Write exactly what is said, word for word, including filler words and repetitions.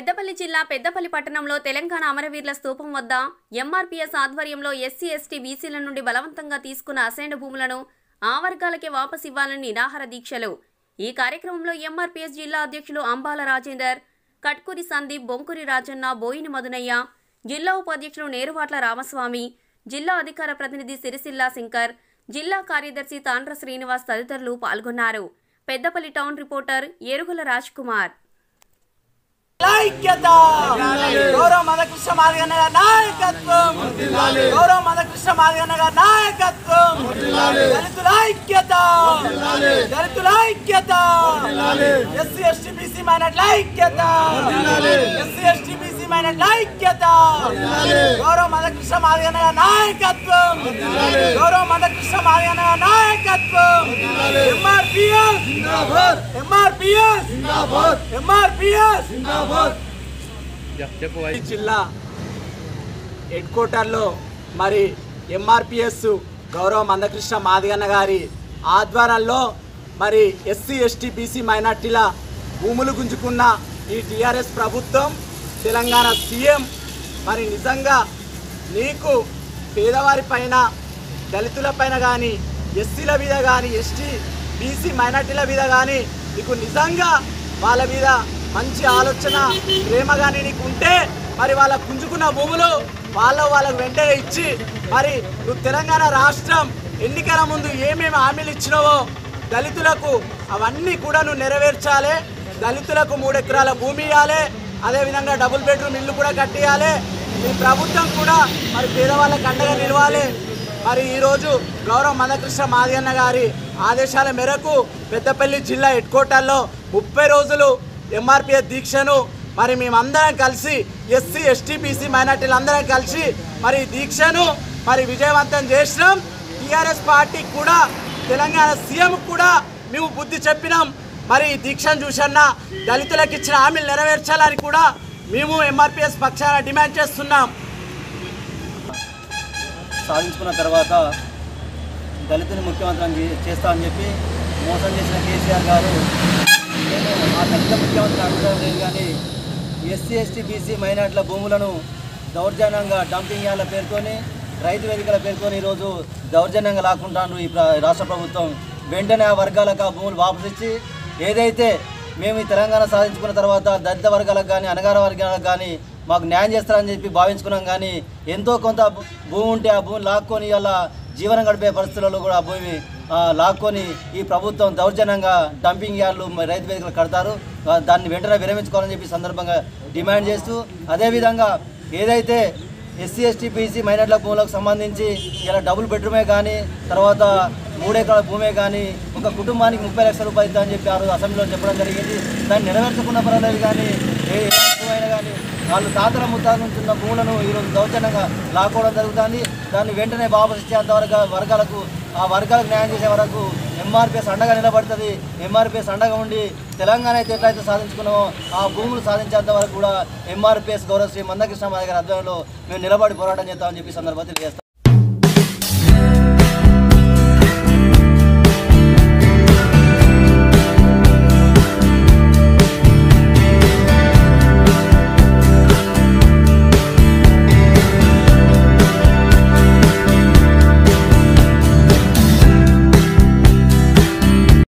పెద్దపల్లి జిల్లా పెద్దపల్లి పట్టణంలో తెలంగాణ అమరవీరుల స్తూపం వద్ద ఎంఆర్పీఎస్ ఆధ్వర్యంలో ఎస్సీ ఎస్టీ బీసీల నుండి బలవంతంగా తీసుకున్న అసైన్డ్ భూములను ఆ వర్గాలకే వాపసు ఇవ్వాలని నిరాహార దీక్షలు. ఈ కార్యక్రమంలో ఎంఆర్పీఎస్ జిల్లా అధ్యక్షులు అంబాల రాజేందర్, కట్కూరి సందీప్, బొంకురి రాజన్న, బోయిని మధునయ్య, జిల్లా ఉపాధ్యక్షులు నేరువాట్ల రామస్వామి, జిల్లా అధికార ప్రతినిధి సిరిసిల్ల శంకర్, జిల్లా కార్యదర్శి తాండ్ర శ్రీనివాస్ తదితరులు పాల్గొన్నారు. Peddapalli town reporter Erugula Raj Kumar. గౌరవ మదకృష్ణ మాదిగన్న గారి నాయకత్వం, గౌరవ మదకృష్ణ మాదిగన్న గారి నాయకత్వం, దళితుల ఐక్యత, దళితుల ఐక్యత, ఎస్సీ ఎస్టీ బీసీ మైనార్టీల ఐక్యత, ఎస్సీ ఎస్టీ బీసీ మైనార్టీల ఐక్యత, గౌరవ మదకృష్ణ మాదిగన్న గారి నాయకత్వం, గౌరవ మదకృష్ణ మాదిగన్న గారి నాయకత్వం, ఎంఆర్పీఎస్ ఎంఆర్పీఎస్ ఎంఆర్పీఎస్ జిల్లా హెడ్ క్వార్టర్లో మరి ఎంఆర్పిఎస్ గౌరవ మందకృష్ణ మాదిగన్న గారి ఆధ్వర్యంలో మరి ఎస్సీ ఎస్టీ బీసీ మైనార్టీల భూములు గుంజుకున్న ఈ టీఆర్ఎస్ ప్రభుత్వం, తెలంగాణ సీఎం మరి నిజంగా నీకు పేదవారి పైన, దళితుల పైన కానీ, ఎస్సీల మీద కానీ, ఎస్టీ బీసీ మైనార్టీల మీద కానీ నీకు నిజంగా వాళ్ళ మీద మంచి ఆలోచన, ప్రేమ కానీ నీకు ఉంటే మరి వాళ్ళ గుంజుకున్న భూములు వాళ్ళ వాళ్ళకు వెంటనే ఇచ్చి మరి నువ్వు తెలంగాణ రాష్ట్రం ఎన్నికల ముందు ఏమేమి హామీలు ఇచ్చినావో దళితులకు అవన్నీ కూడా నువ్వు నెరవేర్చాలి. దళితులకు మూడు ఎకరాల భూమి ఇవ్వాలి, అదేవిధంగా డబుల్ బెడ్రూమ్ ఇల్లు కూడా కట్టియాలి. ఈ ప్రభుత్వం కూడా మరి పేదవాళ్ళకి అండగా నిలవాలి. మరి ఈరోజు గౌరవ మందకృష్ణ మాదిగన్న గారి ఆదేశాల మేరకు పెద్దపల్లి జిల్లా హెడ్ క్వార్టర్లో ముప్పై రోజులు ఎంఆర్పీఎస్ దీక్షను మరి మేమందరం కలిసి ఎస్సీ ఎస్టీ బీసీ మైనార్టీలు అందరం కలిసి మరి దీక్షను మరి విజయవంతం చేసినాం. టీఆర్ఎస్ పార్టీకి కూడా, తెలంగాణ సీఎం కూడా మేము బుద్ధి చెప్పినాం. మరి ఈ దీక్షను చూసన్న దళితులకు ఇచ్చిన హామీలు నెరవేర్చాలని కూడా మేము ఎంఆర్పీఎస్ పక్షాన డిమాండ్ చేస్తున్నాం. సాధించుకున్న తర్వాత దళితుని ముఖ్యమంత్రి చేస్తామని చెప్పి మోసం చేసిన కేసీఆర్ గారు ఆ దళిత ముఖ్యమంత్రి అడగడం లేదు కానీ ఎస్సీ ఎస్టీ బీసీ మైనార్టీల భూములను దౌర్జన్యంగా డంపింగ్ యార్డ్ల పేరుతోని, రైతు వేదికల పేరుతోని ఈరోజు దౌర్జన్యంగా లాక్కుంటాను ఈ రాష్ట్ర ప్రభుత్వం. వెంటనే ఆ వర్గాలకు ఆ భూములు వాపసు ఇచ్చి ఏదైతే మేము ఈ తెలంగాణ సాధించుకున్న తర్వాత దళిత వర్గాలకు కానీ, అనగార వర్గాలకు కానీ మాకు న్యాయం చేస్తారని చెప్పి భావించుకున్నాం. కానీ ఎంతో కొంత భూమి ఉంటే ఆ భూమిని లాక్కొని ఇలా జీవనం గడిపే పరిస్థితులలో కూడా ఆ భూమి లాక్కొని ఈ ప్రభుత్వం దౌర్జన్యంగా డంపింగ్ యార్డ్లు రైతు వేదికలు కడతారు. దాన్ని వెంటనే విరమించుకోవాలని చెప్పి సందర్భంగా డిమాండ్ చేస్తూ, అదేవిధంగా ఏదైతే ఎస్సీ ఎస్టీ బీసీ మైనార్టీల భూములకు సంబంధించి ఇలా డబుల్ బెడ్రూమే కానీ, తర్వాత మూడెకరాల భూమే కానీ ఒక కుటుంబానికి ముప్పై లక్షల రూపాయలు ఇద్దామని చెప్పి ఆ రోజు అసెంబ్లీలో చెప్పడం జరిగింది. దాన్ని నెరవేర్చకుండా పర్వాలేదు కానీ ఏ భూమైనా కానీ వాళ్ళు తాతల ముత్తాల నుంచి ఉన్న భూములను ఈరోజు దౌర్జన్యంగా లాక్కోవడం జరుగుతుంది. దాన్ని వెంటనే వాపసు ఇచ్చేంత వరకు వర్గాలకు ఆ వర్గాలకు న్యాయం చేసే వరకు ఎంఆర్పీఎస్ అండగా నిలబడుతుంది. ఎంఆర్పీఎస్ అండగా ఉండి తెలంగాణ అయితే ఎట్లయితే సాధించుకున్నామో ఆ భూములు సాధించేంత వరకు కూడా ఎంఆర్పీఎస్ గౌరవ శ్రీ మందకృష్ణ మాదిగ గారి ఆధ్వర్యంలో మేము నిలబడి పోరాటం చేస్తామని చెప్పి సందర్భంగా తెలియజేస్తాం.